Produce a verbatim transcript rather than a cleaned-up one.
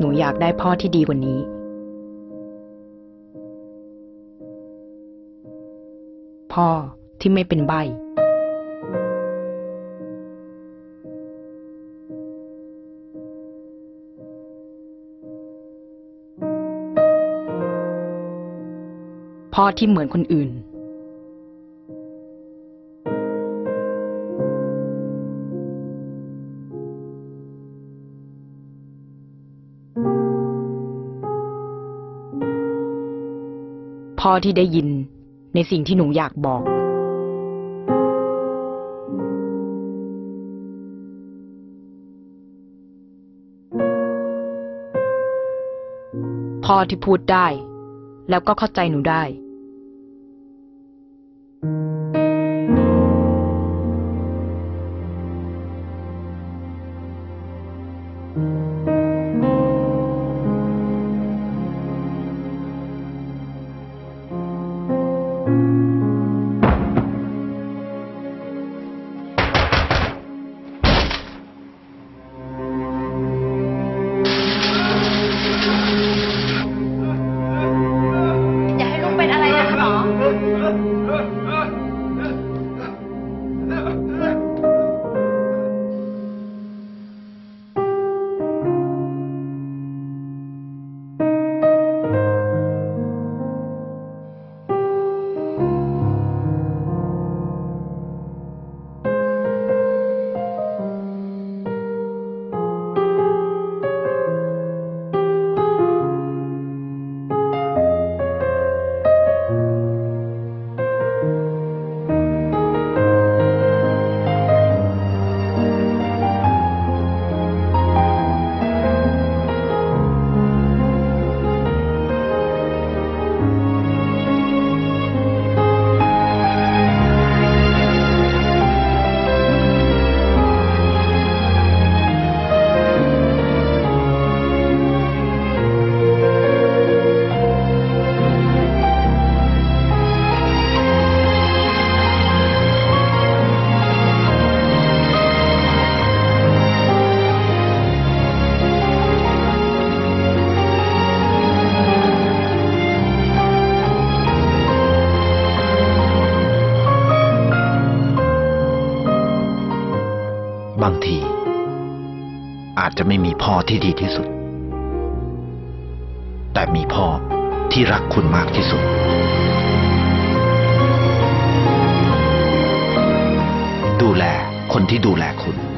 หนูอยากได้พ่อที่ดีกว่านี้พ่อที่ไม่เป็นใบ้พ่อที่เหมือนคนอื่นพ่อที่ได้ยินในสิ่งที่หนูอยากบอกพ่อที่พูดได้แล้วก็เข้าใจหนูได้บางทีอาจจะไม่มีพ่อที่ดีที่สุดแต่มีพ่อที่รักคุณมากที่สุดดูแลคนที่ดูแลคุณ